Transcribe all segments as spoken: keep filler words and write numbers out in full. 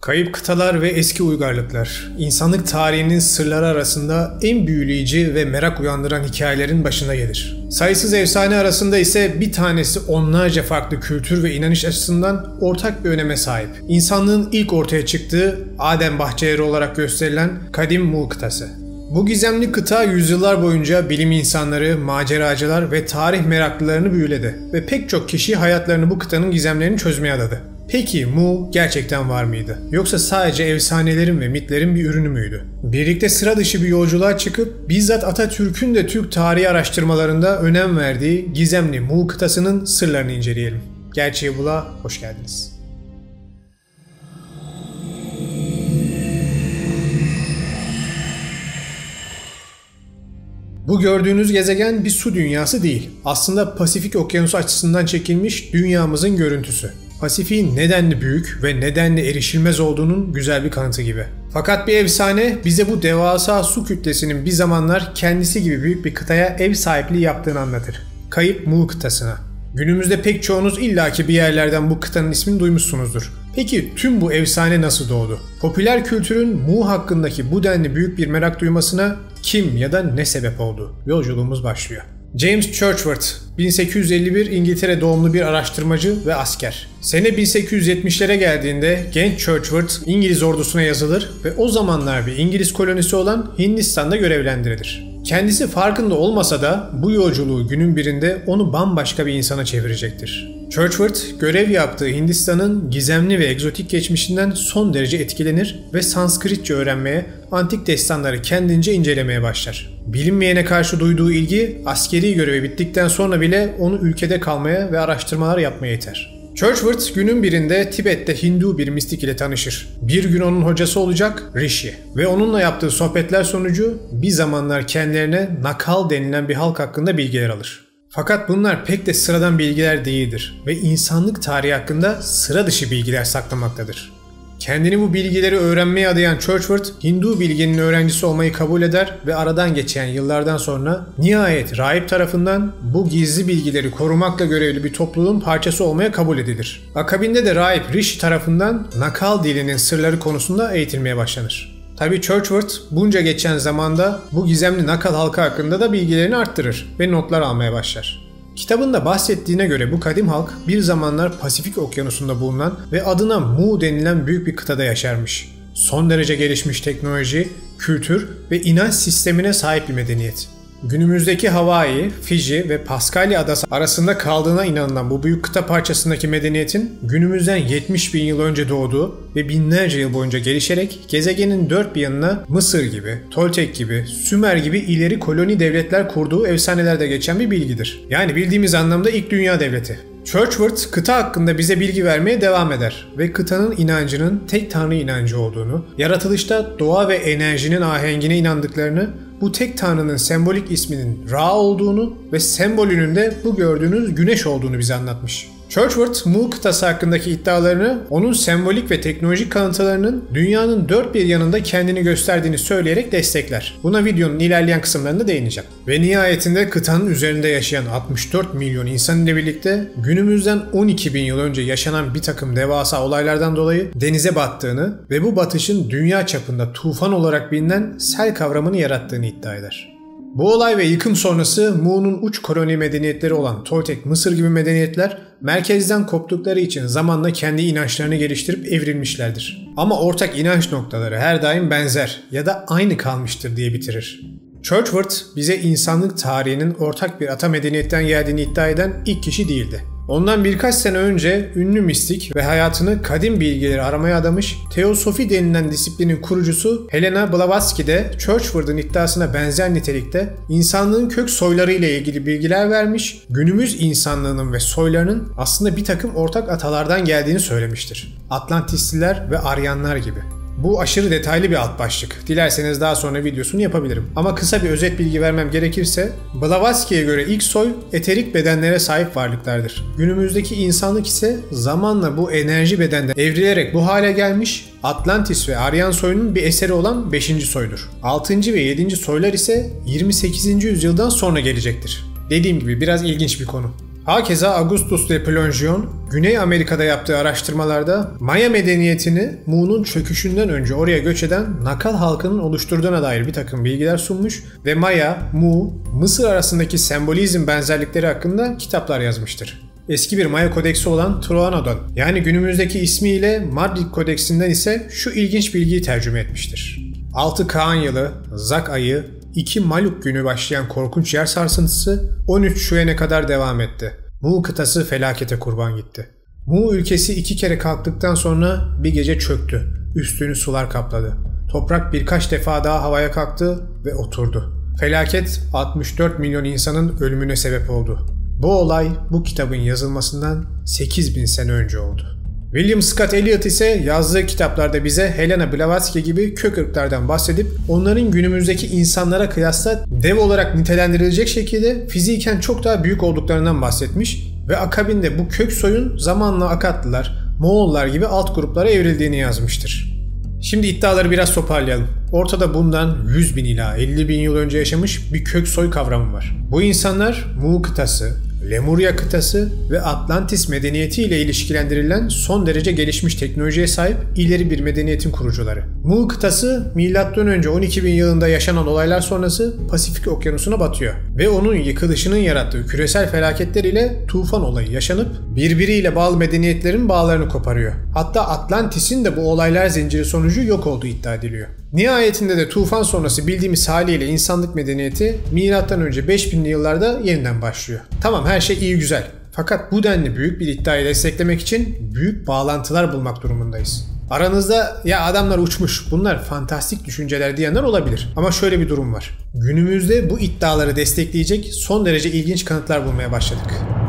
Kayıp kıtalar ve eski uygarlıklar, insanlık tarihinin sırları arasında en büyüleyici ve merak uyandıran hikayelerin başında gelir. Sayısız efsane arasında ise bir tanesi onlarca farklı kültür ve inanış açısından ortak bir öneme sahip. İnsanlığın ilk ortaya çıktığı Adem bahçeleri olarak gösterilen kadim Mu kıtası. Bu gizemli kıta yüzyıllar boyunca bilim insanları, maceracılar ve tarih meraklılarını büyüledi ve pek çok kişi hayatlarını bu kıtanın gizemlerini çözmeye adadı. Peki Mu gerçekten var mıydı? Yoksa sadece efsanelerin ve mitlerin bir ürünü müydü? Birlikte sıra dışı bir yolculuğa çıkıp bizzat Atatürk'ün de Türk tarihi araştırmalarında önem verdiği gizemli Mu kıtasının sırlarını inceleyelim. Gerçeği Bula hoş geldiniz. Bu gördüğünüz gezegen bir su dünyası değil. Aslında Pasifik Okyanusu açısından çekilmiş dünyamızın görüntüsü. Pasifik'in nedenli büyük ve nedenli erişilmez olduğunun güzel bir kanıtı gibi. Fakat bir efsane bize bu devasa su kütlesinin bir zamanlar kendisi gibi büyük bir kıtaya ev sahipliği yaptığını anlatır. Kayıp Mu kıtasına. Günümüzde pek çoğunuz illaki bir yerlerden bu kıtanın ismini duymuşsunuzdur. Peki tüm bu efsane nasıl doğdu? Popüler kültürün Mu hakkındaki bu denli büyük bir merak duymasına kim ya da ne sebep oldu? Yolculuğumuz başlıyor. James Churchward, bin sekiz yüz elli bir İngiltere doğumlu bir araştırmacı ve asker. Sene bin sekiz yüz yetmişlere geldiğinde genç Churchward İngiliz ordusuna yazılır ve o zamanlar bir İngiliz kolonisi olan Hindistan'da görevlendirilir. Kendisi farkında olmasa da bu yolculuğu günün birinde onu bambaşka bir insana çevirecektir. Churchward, görev yaptığı Hindistan'ın gizemli ve egzotik geçmişinden son derece etkilenir ve Sanskritçe öğrenmeye, antik destanları kendince incelemeye başlar. Bilinmeyene karşı duyduğu ilgi, askeri görevi bittikten sonra bile onu ülkede kalmaya ve araştırmalar yapmaya iter. Churchward günün birinde Tibet'te Hindu bir mistik ile tanışır. Bir gün onun hocası olacak Rishi ve onunla yaptığı sohbetler sonucu bir zamanlar kendilerine Nakal denilen bir halk hakkında bilgiler alır. Fakat bunlar pek de sıradan bilgiler değildir ve insanlık tarihi hakkında sıra dışı bilgiler saklamaktadır. Kendini bu bilgileri öğrenmeye adayan Churchward, Hindu bilginin öğrencisi olmayı kabul eder ve aradan geçen yıllardan sonra nihayet rahip tarafından bu gizli bilgileri korumakla görevli bir topluluğun parçası olmaya kabul edilir. Akabinde de rahip Rishi tarafından Nakal dilinin sırları konusunda eğitilmeye başlanır. Tabii Churchward bunca geçen zamanda bu gizemli Nakal halkı hakkında da bilgilerini arttırır ve notlar almaya başlar. Kitabında bahsettiğine göre bu kadim halk bir zamanlar Pasifik Okyanusu'nda bulunan ve adına Mu denilen büyük bir kıtada yaşarmış. Son derece gelişmiş teknoloji, kültür ve inanç sistemine sahip bir medeniyet. Günümüzdeki Hawaii, Fiji ve Paskalya adası arasında kaldığına inanılan bu büyük kıta parçasındaki medeniyetin günümüzden yetmiş bin yıl önce doğduğu ve binlerce yıl boyunca gelişerek gezegenin dört bir yanına Mısır gibi, Toltek gibi, Sümer gibi ileri koloni devletler kurduğu efsanelerde geçen bir bilgidir. Yani bildiğimiz anlamda ilk dünya devleti. Churchward kıta hakkında bize bilgi vermeye devam eder ve kıtanın inancının tek tanrı inancı olduğunu, yaratılışta doğa ve enerjinin ahengine inandıklarını, bu tek tanrının sembolik isminin Ra olduğunu ve sembolünün de bu gördüğünüz güneş olduğunu bize anlatmış. Churchward, Mu kıtası hakkındaki iddialarını onun sembolik ve teknolojik kanıtlarının dünyanın dört bir yanında kendini gösterdiğini söyleyerek destekler. Buna videonun ilerleyen kısımlarında değineceğim. Ve nihayetinde kıtanın üzerinde yaşayan altmış dört milyon insan ile birlikte günümüzden on iki bin yıl önce yaşanan bir takım devasa olaylardan dolayı denize battığını ve bu batışın dünya çapında tufan olarak bilinen sel kavramını yarattığını iddia eder. Bu olay ve yıkım sonrası Mu'nun uç koloni medeniyetleri olan Toltek, Mısır gibi medeniyetler merkezden koptukları için zamanla kendi inançlarını geliştirip evrilmişlerdir. Ama ortak inanç noktaları her daim benzer ya da aynı kalmıştır diye bitirir. Churchward bize insanlık tarihinin ortak bir ata medeniyetten geldiğini iddia eden ilk kişi değildi. Ondan birkaç sene önce ünlü mistik ve hayatını kadim bilgileri aramaya adamış Teosofi denilen disiplinin kurucusu Helena Blavatsky de Churchward'ın iddiasına benzer nitelikte insanlığın kök soyları ile ilgili bilgiler vermiş, günümüz insanlığının ve soylarının aslında bir takım ortak atalardan geldiğini söylemiştir. Atlantisliler ve Aryanlar gibi. Bu aşırı detaylı bir alt başlık. Dilerseniz daha sonra videosunu yapabilirim. Ama kısa bir özet bilgi vermem gerekirse, Blavatsky'ye göre ilk soy eterik bedenlere sahip varlıklardır. Günümüzdeki insanlık ise zamanla bu enerji bedenden evrilerek bu hale gelmiş, Atlantis ve Aryan soyunun bir eseri olan beşinci soydur. altıncı ve yedinci soylar ise yirmi sekizinci yüzyıldan sonra gelecektir. Dediğim gibi biraz ilginç bir konu. Hakeza Augustus de Plongeon, Güney Amerika'da yaptığı araştırmalarda Maya medeniyetini Mu'nun çöküşünden önce oraya göç eden Nakal halkının oluşturduğuna dair bir takım bilgiler sunmuş ve Maya, Mu, Mısır arasındaki sembolizm benzerlikleri hakkında kitaplar yazmıştır. Eski bir Maya kodeksi olan Troanodon, yani günümüzdeki ismiyle Madrid kodeksinden ise şu ilginç bilgiyi tercüme etmiştir. altı Kaan yılı, Zak ayı, iki Maluk günü başlayan korkunç yer sarsıntısı on üç Şuen'e kadar devam etti. Mu kıtası felakete kurban gitti. Mu ülkesi iki kere kalktıktan sonra bir gece çöktü. Üstünü sular kapladı. Toprak birkaç defa daha havaya kalktı ve oturdu. Felaket altmış dört milyon insanın ölümüne sebep oldu. Bu olay bu kitabın yazılmasından sekiz bin sene önce oldu. William Scott Elliot ise yazdığı kitaplarda bize Helena Blavatsky gibi kök ırklardan bahsedip onların günümüzdeki insanlara kıyasla dev olarak nitelendirilecek şekilde fiziken çok daha büyük olduklarından bahsetmiş ve akabinde bu kök soyun zamanla Akatlılar, Moğollar gibi alt gruplara evrildiğini yazmıştır. Şimdi iddiaları biraz toparlayalım. Ortada bundan yüz bin ila elli bin yıl önce yaşamış bir kök soy kavramı var. Bu insanlar Mu kıtası, Lemuria kıtası ve Atlantis medeniyeti ile ilişkilendirilen son derece gelişmiş teknolojiye sahip ileri bir medeniyetin kurucuları. Mu kıtası milattan önce on iki bin yılında yaşanan olaylar sonrası Pasifik Okyanusu'na batıyor ve onun yıkılışının yarattığı küresel felaketler ile tufan olayı yaşanıp birbiriyle bağlı medeniyetlerin bağlarını koparıyor. Hatta Atlantis'in de bu olaylar zinciri sonucu yok olduğu iddia ediliyor. Nihayetinde de tufan sonrası bildiğimiz haliyle insanlık medeniyeti milattan önce beş binli yıllarda yeniden başlıyor. Tamam, her şey iyi güzel. Fakat bu denli büyük bir iddiayı desteklemek için büyük bağlantılar bulmak durumundayız. Aranızda ya adamlar uçmuş, bunlar fantastik düşünceler diyenler olabilir. Ama şöyle bir durum var. Günümüzde bu iddiaları destekleyecek son derece ilginç kanıtlar bulmaya başladık.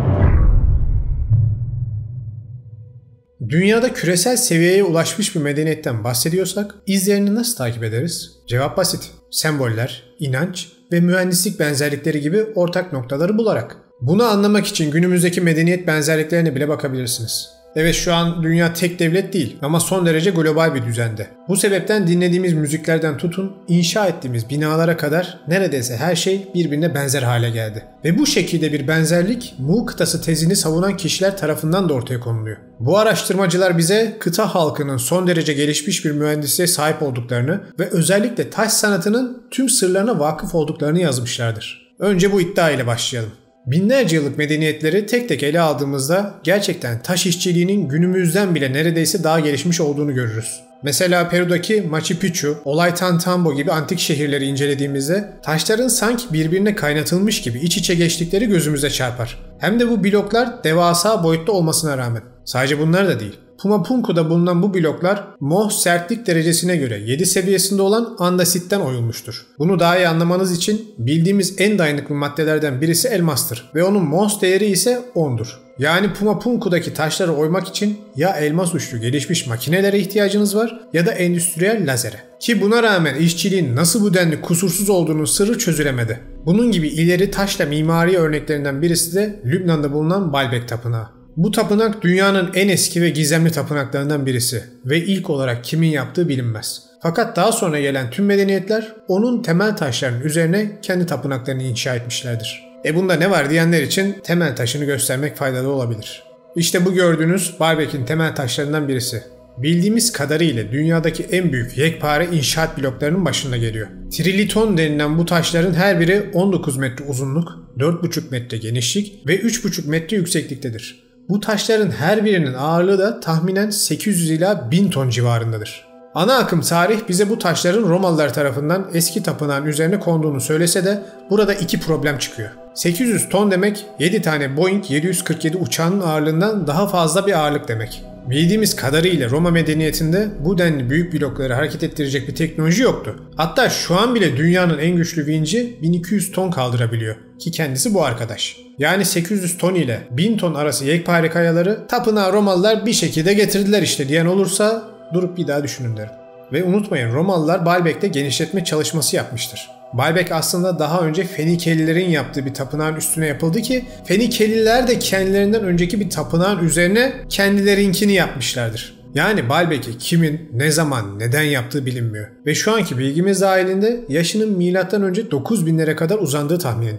Dünyada küresel seviyeye ulaşmış bir medeniyetten bahsediyorsak izlerini nasıl takip ederiz? Cevap basit. Semboller, inanç ve mühendislik benzerlikleri gibi ortak noktaları bularak. Bunu anlamak için günümüzdeki medeniyet benzerliklerine bile bakabilirsiniz. Evet, şu an dünya tek devlet değil ama son derece global bir düzende. Bu sebepten dinlediğimiz müziklerden tutun, inşa ettiğimiz binalara kadar neredeyse her şey birbirine benzer hale geldi. Ve bu şekilde bir benzerlik Mu kıtası tezini savunan kişiler tarafından da ortaya konuluyor. Bu araştırmacılar bize kıta halkının son derece gelişmiş bir mühendisliğe sahip olduklarını ve özellikle taş sanatının tüm sırlarına vakıf olduklarını yazmışlardır. Önce bu iddia ile başlayalım. Binlerce yıllık medeniyetleri tek tek ele aldığımızda gerçekten taş işçiliğinin günümüzden bile neredeyse daha gelişmiş olduğunu görürüz. Mesela Peru'daki Machu Picchu, Ollantaytambo gibi antik şehirleri incelediğimizde taşların sanki birbirine kaynatılmış gibi iç içe geçtikleri gözümüze çarpar. Hem de bu bloklar devasa boyutta olmasına rağmen. Sadece bunlar da değil. Pumapunku'da bulunan bu bloklar Mohs sertlik derecesine göre yedi seviyesinde olan andasitten oyulmuştur. Bunu daha iyi anlamanız için bildiğimiz en dayanıklı maddelerden birisi elmastır ve onun Mohs değeri ise ondur. Yani Pumapunku'daki taşları oymak için ya elmas uçlu gelişmiş makinelere ihtiyacınız var ya da endüstriyel lazere. Ki buna rağmen işçiliğin nasıl bu denli kusursuz olduğunun sırrı çözülemedi. Bunun gibi ileri taşla mimari örneklerinden birisi de Lübnan'da bulunan Baalbek Tapınağı. Bu tapınak dünyanın en eski ve gizemli tapınaklarından birisi ve ilk olarak kimin yaptığı bilinmez. Fakat daha sonra gelen tüm medeniyetler onun temel taşlarının üzerine kendi tapınaklarını inşa etmişlerdir. E bunda ne var diyenler için temel taşını göstermek faydalı olabilir. İşte bu gördüğünüz Baalbek'in temel taşlarından birisi. Bildiğimiz kadarıyla dünyadaki en büyük yekpare inşaat bloklarının başında geliyor. Triliton denilen bu taşların her biri on dokuz metre uzunluk, dört buçuk metre genişlik ve üç buçuk metre yüksekliktedir. Bu taşların her birinin ağırlığı da tahminen sekiz yüz ila bin ton civarındadır. Ana akım tarih bize bu taşların Romalılar tarafından eski tapınağın üzerine konduğunu söylese de burada iki problem çıkıyor. sekiz yüz ton demek yedi tane Boeing yedi yüz kırk yedi uçağının ağırlığından daha fazla bir ağırlık demek. Bildiğimiz kadarıyla Roma medeniyetinde bu denli büyük blokları hareket ettirecek bir teknoloji yoktu. Hatta şu an bile dünyanın en güçlü vinci bin iki yüz ton kaldırabiliyor ki kendisi bu arkadaş. Yani sekiz yüz ton ile bin ton arası yekpare kayaları tapınağa Romalılar bir şekilde getirdiler işte diyen olursa durup bir daha düşünün derim. Ve unutmayın, Romalılar Baalbek'te genişletme çalışması yapmıştır. Baalbek aslında daha önce Fenikelilerin yaptığı bir tapınağın üstüne yapıldı ki Fenikeliler de kendilerinden önceki bir tapınağın üzerine kendilerinkini yapmışlardır. Yani Baalbek'i kimin, ne zaman, neden yaptığı bilinmiyor. Ve şu anki bilgimiz dahilinde yaşının milattan önce dokuz binlere kadar uzandığı tahmin ediliyor.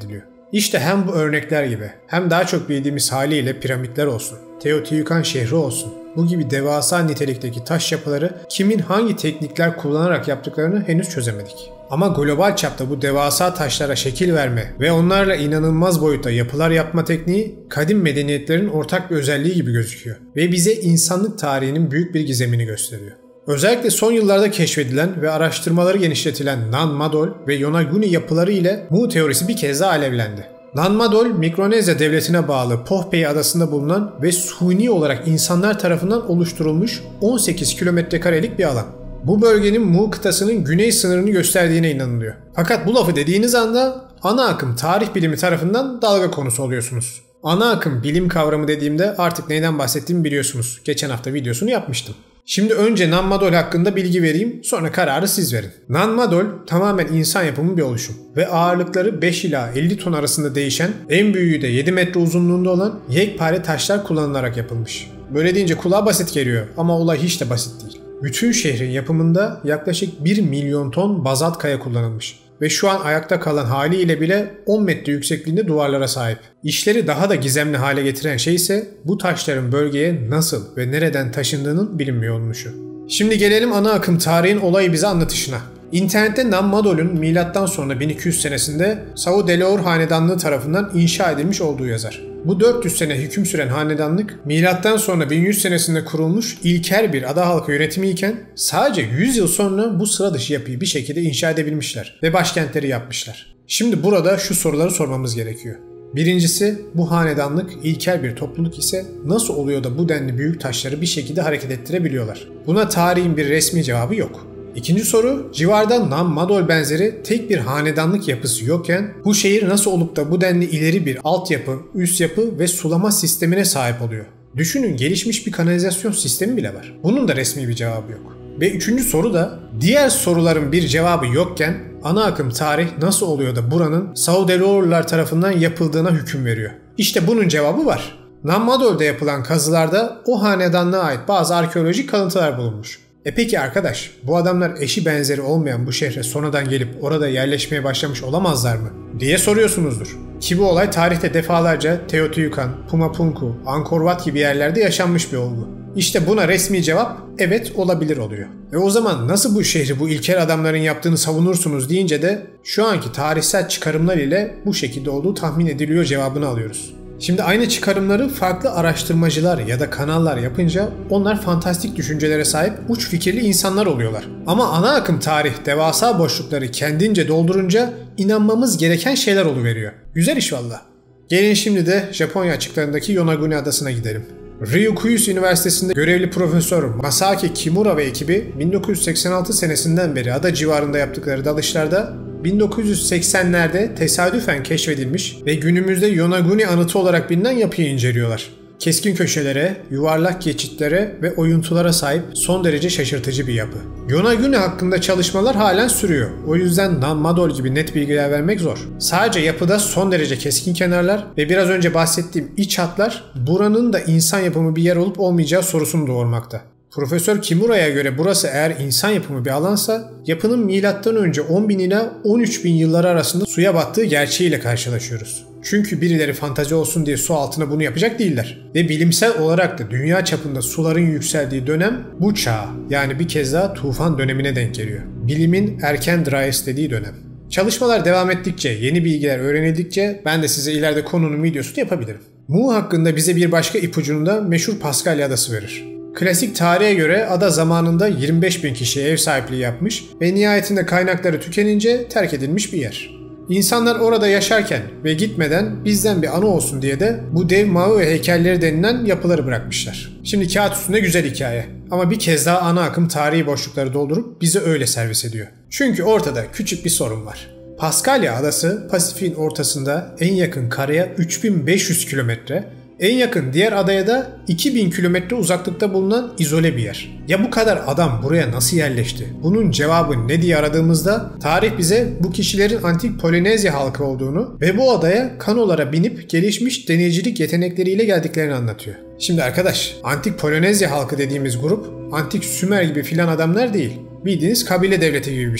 İşte hem bu örnekler gibi hem daha çok bildiğimiz haliyle piramitler olsun, Teotihuacan şehri olsun, bu gibi devasa nitelikteki taş yapıları kimin hangi teknikler kullanarak yaptıklarını henüz çözemedik. Ama global çapta bu devasa taşlara şekil verme ve onlarla inanılmaz boyutta yapılar yapma tekniği kadim medeniyetlerin ortak bir özelliği gibi gözüküyor ve bize insanlık tarihinin büyük bir gizemini gösteriyor. Özellikle son yıllarda keşfedilen ve araştırmaları genişletilen Nan-Madol ve Yonaguni yapıları ile Mu teorisi bir kez daha alevlendi. Nan-Madol, Mikronezya devletine bağlı Pohnpei adasında bulunan ve suni olarak insanlar tarafından oluşturulmuş on sekiz kilometre karelik bir alan. Bu bölgenin Mu kıtasının güney sınırını gösterdiğine inanılıyor. Fakat bu lafı dediğiniz anda ana akım tarih bilimi tarafından dalga konusu oluyorsunuz. Ana akım bilim kavramı dediğimde artık neyden bahsettiğimi biliyorsunuz. Geçen hafta videosunu yapmıştım. Şimdi önce Nan-Madol hakkında bilgi vereyim, sonra kararı siz verin. Nan-Madol tamamen insan yapımı bir oluşum ve ağırlıkları beş ila elli ton arasında değişen, en büyüğü de yedi metre uzunluğunda olan yekpare taşlar kullanılarak yapılmış. Böyle deyince kulağa basit geliyor ama olay hiç de basit değil. Bütün şehrin yapımında yaklaşık bir milyon ton bazalt kaya kullanılmış ve şu an ayakta kalan haliyle bile on metre yüksekliğinde duvarlara sahip. İşleri daha da gizemli hale getiren şey ise bu taşların bölgeye nasıl ve nereden taşındığının bilinmiyor olmuşu. Şimdi gelelim ana akım tarihin olayı bize anlatışına. İnternette Nan-Madol'un milattan sonra bin iki yüz senesinde Sao Delaor hanedanlığı tarafından inşa edilmiş olduğu yazar. Bu dört yüz sene hüküm süren hanedanlık milattan sonra bin yüz senesinde kurulmuş ilkel bir ada halkı yönetimi iken sadece yüz yıl sonra bu sıra dışı yapıyı bir şekilde inşa edebilmişler ve başkentleri yapmışlar. Şimdi burada şu soruları sormamız gerekiyor. Birincisi, bu hanedanlık ilkel bir topluluk ise nasıl oluyor da bu denli büyük taşları bir şekilde hareket ettirebiliyorlar? Buna tarihin bir resmi cevabı yok. İkinci soru, civarda Nan-Madol benzeri tek bir hanedanlık yapısı yokken bu şehir nasıl olup da bu denli ileri bir altyapı, üst yapı ve sulama sistemine sahip oluyor? Düşünün, gelişmiş bir kanalizasyon sistemi bile var. Bunun da resmi bir cevabı yok. Ve üçüncü soru da diğer soruların bir cevabı yokken ana akım tarih nasıl oluyor da buranın Sao Delaor'lar tarafından yapıldığına hüküm veriyor? İşte bunun cevabı var. Nan-Madol'da yapılan kazılarda o hanedanlığa ait bazı arkeolojik kalıntılar bulunmuş. E peki arkadaş, bu adamlar eşi benzeri olmayan bu şehre sonradan gelip orada yerleşmeye başlamış olamazlar mı diye soruyorsunuzdur. Ki bu olay tarihte defalarca Teotihuacan, Pumapunku, Angkor Wat gibi yerlerde yaşanmış bir olgu. İşte buna resmi cevap evet olabilir oluyor. Ve o zaman nasıl bu şehri bu ilkel adamların yaptığını savunursunuz deyince de şu anki tarihsel çıkarımlar ile bu şekilde olduğu tahmin ediliyor cevabını alıyoruz. Şimdi aynı çıkarımları farklı araştırmacılar ya da kanallar yapınca onlar fantastik düşüncelere sahip uç fikirli insanlar oluyorlar. Ama ana akım tarih devasa boşlukları kendince doldurunca inanmamız gereken şeyler oluveriyor. Güzel iş valla. Gelin şimdi de Japonya açıklarındaki Yonaguni adasına gidelim. Ryukyu Üniversitesi'nde görevli profesör Masaaki Kimura ve ekibi bin dokuz yüz seksen altı senesinden beri ada civarında yaptıkları dalışlarda bin dokuz yüz seksenlerde tesadüfen keşfedilmiş ve günümüzde Yonaguni anıtı olarak bilinen yapıyı inceliyorlar. Keskin köşelere, yuvarlak geçitlere ve oyuntulara sahip son derece şaşırtıcı bir yapı. Yonaguni hakkında çalışmalar halen sürüyor. O yüzden Nan-Madol gibi net bilgiler vermek zor. Sadece yapıda son derece keskin kenarlar ve biraz önce bahsettiğim iç hatlar buranın da insan yapımı bir yer olup olmayacağı sorusunu doğurmakta. Profesör Kimura'ya göre burası eğer insan yapımı bir alansa yapının milattan önce on bin ila on üç bin yılları arasında suya battığı gerçeğiyle karşılaşıyoruz. Çünkü birileri fantazi olsun diye su altına bunu yapacak değiller. Ve bilimsel olarak da dünya çapında suların yükseldiği dönem bu çağ, yani bir kez daha tufan dönemine denk geliyor. Bilimin erken Dryas dediği dönem. Çalışmalar devam ettikçe, yeni bilgiler öğrenildikçe ben de size ileride konunun videosunu yapabilirim. Mu hakkında bize bir başka ipucunu da meşhur Paskalya Adası verir. Klasik tarihe göre ada zamanında yirmi beş bin kişiye ev sahipliği yapmış ve nihayetinde kaynakları tükenince terk edilmiş bir yer. İnsanlar orada yaşarken ve gitmeden bizden bir anı olsun diye de bu dev Maui heykelleri denilen yapıları bırakmışlar. Şimdi kağıt üstünde güzel hikaye ama bir kez daha ana akım tarihi boşlukları doldurup bizi öyle servis ediyor. Çünkü ortada küçük bir sorun var. Paskalya Adası Pasifik'in ortasında en yakın karaya üç bin beş yüz kilometre, en yakın diğer adaya da iki bin kilometre uzaklıkta bulunan izole bir yer. Ya bu kadar adam buraya nasıl yerleşti? Bunun cevabı ne diye aradığımızda tarih bize bu kişilerin antik Polinezya halkı olduğunu ve bu adaya kanolara binip gelişmiş denizcilik yetenekleriyle geldiklerini anlatıyor. Şimdi arkadaş, antik Polinezya halkı dediğimiz grup antik Sümer gibi filan adamlar değil. Bildiğiniz kabile devleti gibi bir şey.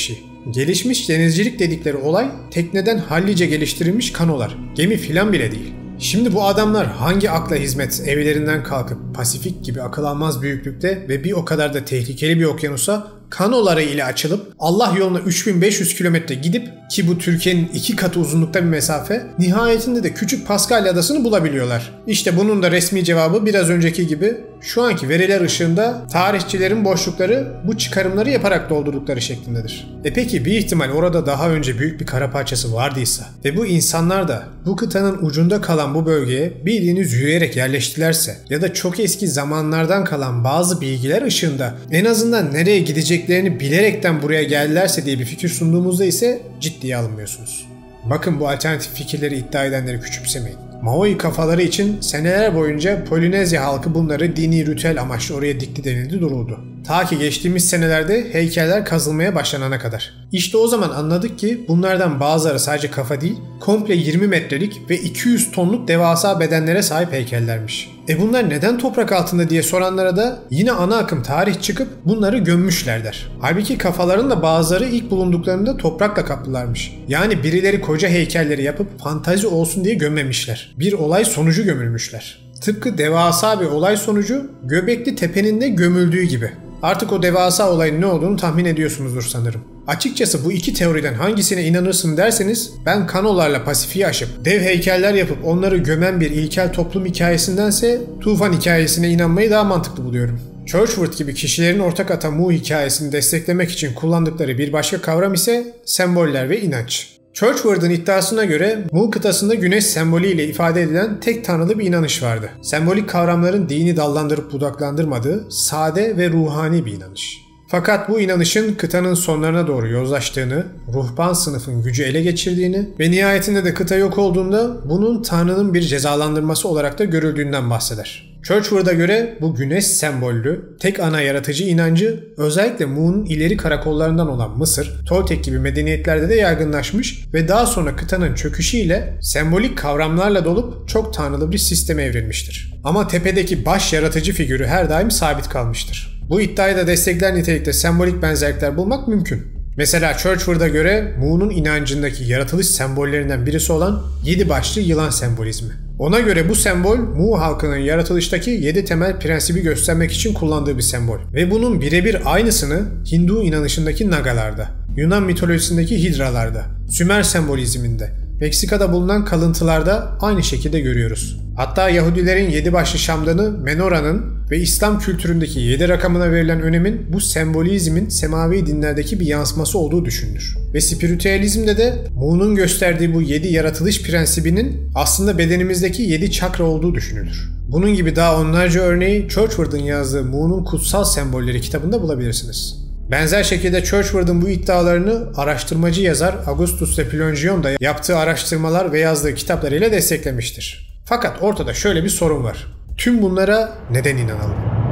Gelişmiş denizcilik dedikleri olay tekneden hallice geliştirilmiş kanolar, gemi filan bile değil. Şimdi bu adamlar hangi akla hizmet evlerinden kalkıp Pasifik gibi akıl almaz büyüklükte ve bir o kadar da tehlikeli bir okyanusa kanoları ile açılıp Allah yoluna üç bin beş yüz kilometre gidip, ki bu Türkiye'nin iki katı uzunlukta bir mesafe, nihayetinde de küçük Paskalya adasını bulabiliyorlar. İşte bunun da resmi cevabı biraz önceki gibi şu anki veriler ışığında tarihçilerin boşlukları bu çıkarımları yaparak doldurdukları şeklindedir. E peki bir ihtimal orada daha önce büyük bir kara parçası vardıysa ve bu insanlar da bu kıtanın ucunda kalan bu bölgeye bildiğiniz yürüyerek yerleştilerse ya da çok eski zamanlardan kalan bazı bilgiler ışığında en azından nereye gideceklerini bilerekten buraya geldilerse diye bir fikir sunduğumuzda ise ciddiye alınmıyorsunuz. Bakın, bu alternatif fikirleri iddia edenleri küçümsemeyin. Maori kafaları için seneler boyunca Polinezya halkı bunları dini ritüel amaçlı oraya dikti denildi duruldu. Ta ki geçtiğimiz senelerde heykeller kazılmaya başlanana kadar. İşte o zaman anladık ki bunlardan bazıları sadece kafa değil, komple yirmi metrelik ve iki yüz tonluk devasa bedenlere sahip heykellermiş. E bunlar neden toprak altında diye soranlara da yine ana akım tarih çıkıp bunları gömmüşler der. Halbuki kafaların da bazıları ilk bulunduklarında toprakla kaplılarmış. Yani birileri koca heykelleri yapıp fantazi olsun diye gömmemişler. Bir olay sonucu gömülmüşler. Tıpkı devasa bir olay sonucu Göbekli Tepe'nin de gömüldüğü gibi. Artık o devasa olayın ne olduğunu tahmin ediyorsunuzdur sanırım. Açıkçası bu iki teoriden hangisine inanırsın derseniz ben kanolarla Pasifik'i aşıp dev heykeller yapıp onları gömen bir ilkel toplum hikayesindense tufan hikayesine inanmayı daha mantıklı buluyorum. Churchward gibi kişilerin ortak ata Mu hikayesini desteklemek için kullandıkları bir başka kavram ise semboller ve inanç. Churchward'ın iddiasına göre Mu kıtasında güneş sembolü ile ifade edilen tek tanrılı bir inanış vardı. Sembolik kavramların dini dallandırıp budaklandırmadığı sade ve ruhani bir inanış. Fakat bu inanışın kıtanın sonlarına doğru yozlaştığını, ruhban sınıfın gücü ele geçirdiğini ve nihayetinde de kıta yok olduğunda bunun Tanrı'nın bir cezalandırması olarak da görüldüğünden bahseder. Churchward'a göre bu güneş sembollü, tek ana yaratıcı inancı özellikle Mu'nun ileri karakollarından olan Mısır, Toltek gibi medeniyetlerde de yaygınlaşmış ve daha sonra kıtanın çöküşüyle sembolik kavramlarla dolup çok tanrılı bir sisteme evrilmiştir. Ama tepedeki baş yaratıcı figürü her daim sabit kalmıştır. Bu iddiayı da destekler nitelikte sembolik benzerlikler bulmak mümkün. Mesela Churchward'a göre Mu'nun inancındaki yaratılış sembollerinden birisi olan yedi başlı yılan sembolizmi. Ona göre bu sembol Mu halkının yaratılıştaki yedi temel prensibi göstermek için kullandığı bir sembol. Ve bunun birebir aynısını Hindu inanışındaki Nagalarda, Yunan mitolojisindeki Hidralarda, Sümer sembolizminde, Meksika'da bulunan kalıntılarda aynı şekilde görüyoruz. Hatta Yahudilerin yedi başlı şamdanı Menora'nın ve İslam kültüründeki yedi rakamına verilen önemin bu sembolizmin semavi dinlerdeki bir yansıması olduğu düşünülür. Ve spiritüalizmde de Mu'nun gösterdiği bu yedi yaratılış prensibinin aslında bedenimizdeki yedi çakra olduğu düşünülür. Bunun gibi daha onlarca örneği Churchward'ın yazdığı Mu'nun Kutsal Sembolleri kitabında bulabilirsiniz. Benzer şekilde Churchward'ın bu iddialarını araştırmacı yazar Augustus Lepilongion da yaptığı araştırmalar ve yazdığı kitaplarıyla desteklemiştir. Fakat ortada şöyle bir sorun var. Tüm bunlara neden inanalım?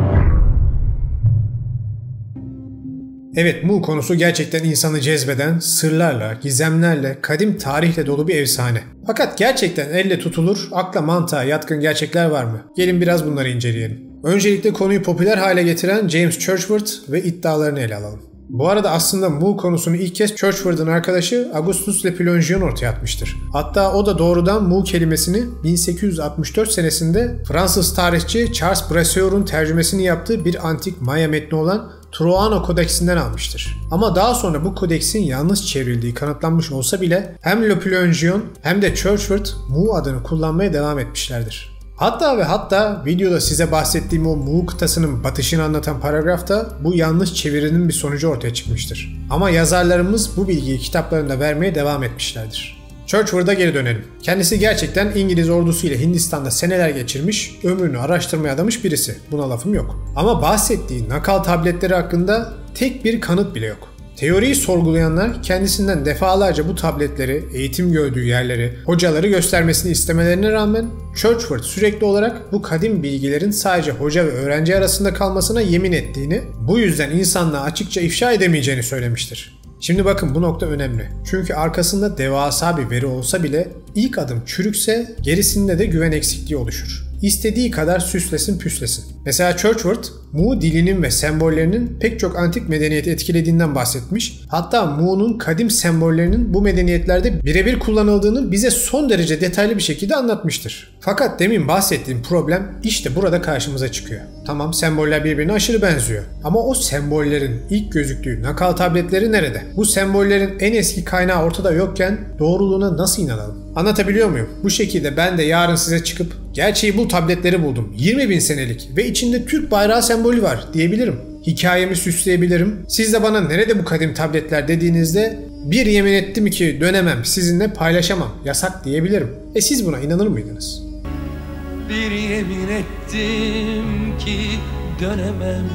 Evet, Mu konusu gerçekten insanı cezbeden, sırlarla, gizemlerle, kadim tarihle dolu bir efsane. Fakat gerçekten elle tutulur, akla mantığa yatkın gerçekler var mı? Gelin biraz bunları inceleyelim. Öncelikle konuyu popüler hale getiren James Churchward ve iddialarını ele alalım. Bu arada aslında Mu konusunu ilk kez Churchward'ın arkadaşı Augustus Lepilongion ortaya atmıştır. Hatta o da doğrudan Mu kelimesini bin sekiz yüz altmış dört senesinde Fransız tarihçi Charles Brasseur tercümesini yaptığı bir antik Maya metni olan Truano Kodeksinden almıştır. Ama daha sonra bu kodeksin yanlış çevrildiği kanıtlanmış olsa bile hem Lepilongion hem de Churchward Mu adını kullanmaya devam etmişlerdir. Hatta ve hatta videoda size bahsettiğim o Mu kıtasının batışını anlatan paragrafta bu yanlış çevirinin bir sonucu ortaya çıkmıştır. Ama yazarlarımız bu bilgiyi kitaplarında vermeye devam etmişlerdir. Churchward'a geri dönelim. Kendisi gerçekten İngiliz ordusu ile Hindistan'da seneler geçirmiş, ömrünü araştırmaya adamış birisi. Buna lafım yok. Ama bahsettiği nakal tabletleri hakkında tek bir kanıt bile yok. Teoriyi sorgulayanlar kendisinden defalarca bu tabletleri, eğitim gördüğü yerleri, hocaları göstermesini istemelerine rağmen Churchward sürekli olarak bu kadim bilgilerin sadece hoca ve öğrenci arasında kalmasına yemin ettiğini, bu yüzden insanlığa açıkça ifşa edemeyeceğini söylemiştir. Şimdi bakın, bu nokta önemli. Çünkü arkasında devasa bir veri olsa bile ilk adım çürükse gerisinde de güven eksikliği oluşur. istediği kadar süslesin püslesin. Mesela Churchward, Mu dilinin ve sembollerinin pek çok antik medeniyeti etkilediğinden bahsetmiş. Hatta Mu'nun kadim sembollerinin bu medeniyetlerde birebir kullanıldığını bize son derece detaylı bir şekilde anlatmıştır. Fakat demin bahsettiğim problem işte burada karşımıza çıkıyor. Tamam, semboller birbirine aşırı benziyor. Ama o sembollerin ilk gözüktüğü nakal tabletleri nerede? Bu sembollerin en eski kaynağı ortada yokken doğruluğuna nasıl inanalım? Anlatabiliyor muyum? Bu şekilde ben de yarın size çıkıp gerçeği bu tabletleri buldum, yirmi bin senelik ve içinde Türk bayrağı sembolü var diyebilirim. Hikayemi süsleyebilirim. Siz de bana nerede bu kadim tabletler dediğinizde bir yemin ettim ki dönemem, sizinle paylaşamam, yasak diyebilirim. E siz buna inanır mıydınız? Bir yemin ettim ki dönemem.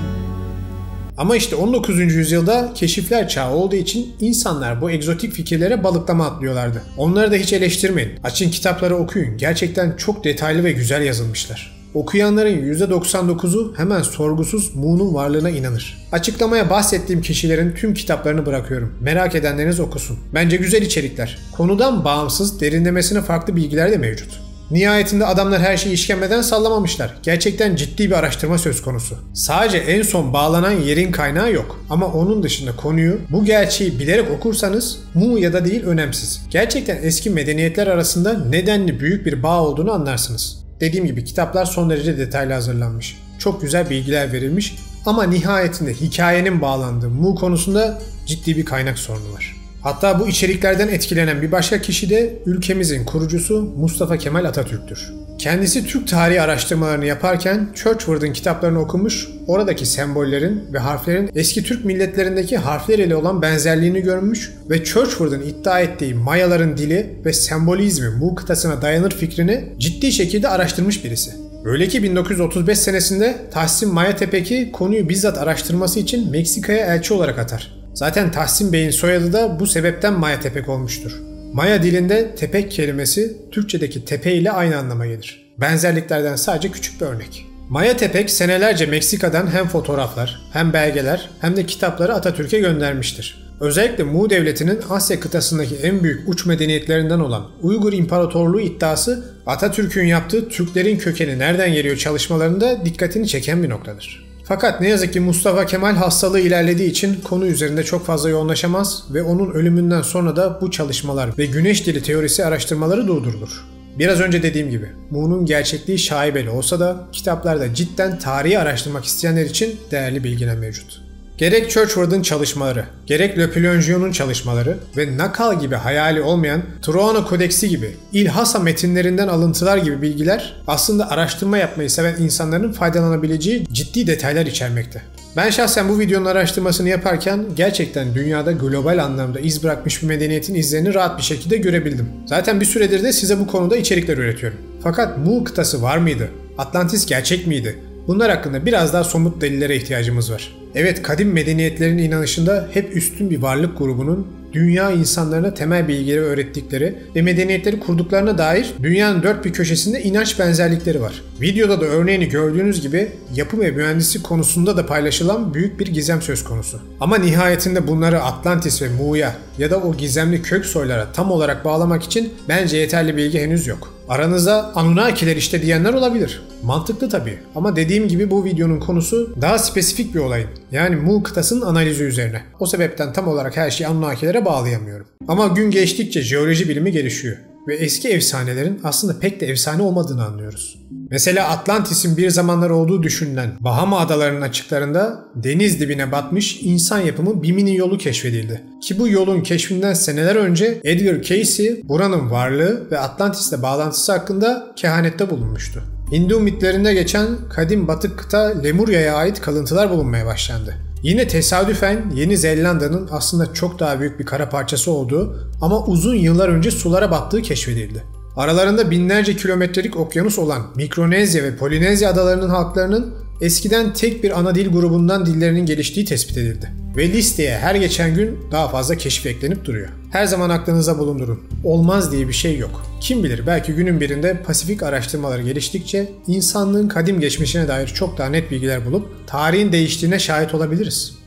Ama işte on dokuzuncu yüzyılda keşifler çağı olduğu için insanlar bu egzotik fikirlere balıklama atlıyorlardı. Onları da hiç eleştirmeyin. Açın kitapları okuyun. Gerçekten çok detaylı ve güzel yazılmışlar. Okuyanların yüzde doksan dokuzu hemen sorgusuz Mu'nun varlığına inanır. Açıklamaya bahsettiğim kişilerin tüm kitaplarını bırakıyorum. Merak edenleriniz okusun. Bence güzel içerikler. Konudan bağımsız, derinlemesine farklı bilgiler de mevcut. Nihayetinde adamlar her şeyi işkembeden sallamamışlar. Gerçekten ciddi bir araştırma söz konusu. Sadece en son bağlanan yerin kaynağı yok. Ama onun dışında konuyu, bu gerçeği bilerek okursanız Mu ya da değil önemsiz. Gerçekten eski medeniyetler arasında nedenli büyük bir bağ olduğunu anlarsınız. Dediğim gibi kitaplar son derece detaylı hazırlanmış. Çok güzel bilgiler verilmiş ama nihayetinde hikayenin bağlandığı Mu konusunda ciddi bir kaynak sorunu var. Hatta bu içeriklerden etkilenen bir başka kişi de ülkemizin kurucusu Mustafa Kemal Atatürk'tür. Kendisi Türk tarihi araştırmalarını yaparken Churchward'ın kitaplarını okumuş, oradaki sembollerin ve harflerin eski Türk milletlerindeki harfler ile olan benzerliğini görmüş ve Churchward'ın iddia ettiği Mayaların dili ve sembolizmi Mu kıtasına dayanır fikrini ciddi şekilde araştırmış birisi. Öyle ki bin dokuz yüz otuz beş senesinde Tahsin Mayatepek'i konuyu bizzat araştırması için Meksika'ya elçi olarak atar. Zaten Tahsin Bey'in soyadı da bu sebepten Mayatepek olmuştur. Maya dilinde tepek kelimesi Türkçedeki tepe ile aynı anlama gelir. Benzerliklerden sadece küçük bir örnek. Mayatepek senelerce Meksika'dan hem fotoğraflar, hem belgeler, hem de kitapları Atatürk'e göndermiştir. Özellikle Mu devletinin Asya kıtasındaki en büyük uç medeniyetlerinden olan Uygur İmparatorluğu iddiası Atatürk'ün yaptığı Türklerin kökeni nereden geliyor çalışmalarında dikkatini çeken bir noktadır. Fakat ne yazık ki Mustafa Kemal hastalığı ilerlediği için konu üzerinde çok fazla yoğunlaşamaz ve onun ölümünden sonra da bu çalışmalar ve güneş dili teorisi araştırmaları durdurulur. Biraz önce dediğim gibi Mu'nun gerçekliği şaibeli olsa da kitaplarda cidden tarihi araştırmak isteyenler için değerli bilgiler mevcut. Gerek Churchward'ın çalışmaları, gerek Le Plongion'un çalışmaları ve nakal gibi hayali olmayan Troano Kodeksi gibi İlhasa metinlerinden alıntılar gibi bilgiler aslında araştırma yapmayı seven insanların faydalanabileceği ciddi detaylar içermekte. Ben şahsen bu videonun araştırmasını yaparken gerçekten dünyada global anlamda iz bırakmış bir medeniyetin izlerini rahat bir şekilde görebildim. Zaten bir süredir de size bu konuda içerikler üretiyorum. Fakat Mu kıtası var mıydı? Atlantis gerçek miydi? Bunlar hakkında biraz daha somut delillere ihtiyacımız var. Evet, kadim medeniyetlerin inanışında hep üstün bir varlık grubunun dünya insanlarına temel bilgileri öğrettikleri ve medeniyetleri kurduklarına dair dünyanın dört bir köşesinde inanç benzerlikleri var. Videoda da örneğini gördüğünüz gibi yapım ve mühendislik konusunda da paylaşılan büyük bir gizem söz konusu. Ama nihayetinde bunları Atlantis ve Mu'ya ya da o gizemli kök soylara tam olarak bağlamak için bence yeterli bilgi henüz yok. Aranızda Anunnakiler işte diyenler olabilir. Mantıklı tabii ama dediğim gibi bu videonun konusu daha spesifik bir olayın. Yani Mu kıtasının analizi üzerine. O sebepten tam olarak her şeyi Anunnakilere bağlayamıyorum. Ama gün geçtikçe jeoloji bilimi gelişiyor ve eski efsanelerin aslında pek de efsane olmadığını anlıyoruz. Mesela Atlantis'in bir zamanlar olduğu düşünülen Bahama adalarının açıklarında deniz dibine batmış insan yapımı bir mini yolu keşfedildi. Ki bu yolun keşfinden seneler önce Edgar Cayce buranın varlığı ve Atlantis'le bağlantısı hakkında kehanette bulunmuştu. Hindu mitlerinde geçen kadim batık kıta Lemurya'ya ait kalıntılar bulunmaya başlandı. Yine tesadüfen Yeni Zelanda'nın aslında çok daha büyük bir kara parçası olduğu ama uzun yıllar önce sulara battığı keşfedildi. Aralarında binlerce kilometrelik okyanus olan Mikronezya ve Polinezya adalarının halklarının eskiden tek bir ana dil grubundan dillerinin geliştiği tespit edildi. Ve listeye her geçen gün daha fazla keşif eklenip duruyor. Her zaman aklınıza bulundurun. Olmaz diye bir şey yok. Kim bilir belki günün birinde Pasifik araştırmaları geliştikçe insanlığın kadim geçmişine dair çok daha net bilgiler bulup tarihin değiştiğine şahit olabiliriz.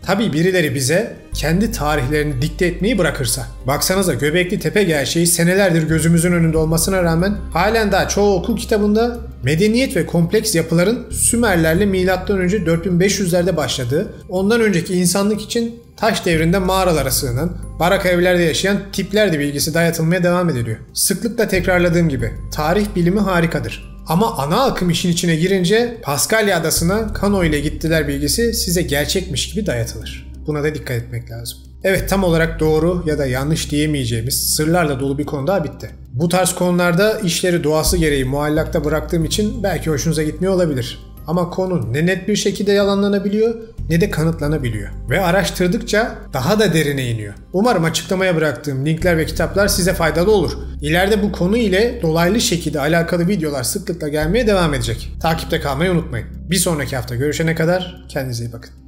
Tabii birileri bize kendi tarihlerini dikte etmeyi bırakırsa. Baksanıza Göbekli Tepe gerçeği senelerdir gözümüzün önünde olmasına rağmen halen daha çoğu okul kitabında medeniyet ve kompleks yapıların Sümerlerle milattan önce dört bin beş yüzlerde başladığı, ondan önceki insanlık için taş devrinde mağaralara sığınan, baraka evlerde yaşayan tipler de bilgisi dayatılmaya devam ediliyor. Sıklıkla tekrarladığım gibi tarih bilimi harikadır. Ama ana akım işin içine girince Paskalya adasına kano ile gittiler bilgisi size gerçekmiş gibi dayatılır. Buna da dikkat etmek lazım. Evet, tam olarak doğru ya da yanlış diyemeyeceğimiz sırlarla dolu bir konu daha bitti. Bu tarz konularda işleri doğası gereği muallakta bıraktığım için belki hoşunuza gitmiyor olabilir. Ama konu ne net bir şekilde yalanlanabiliyor ne de kanıtlanabiliyor. Ve araştırdıkça daha da derine iniyor. Umarım açıklamaya bıraktığım linkler ve kitaplar size faydalı olur. İleride bu konu ile dolaylı şekilde alakalı videolar sıklıkla gelmeye devam edecek. Takipte kalmayı unutmayın. Bir sonraki hafta görüşene kadar kendinize iyi bakın.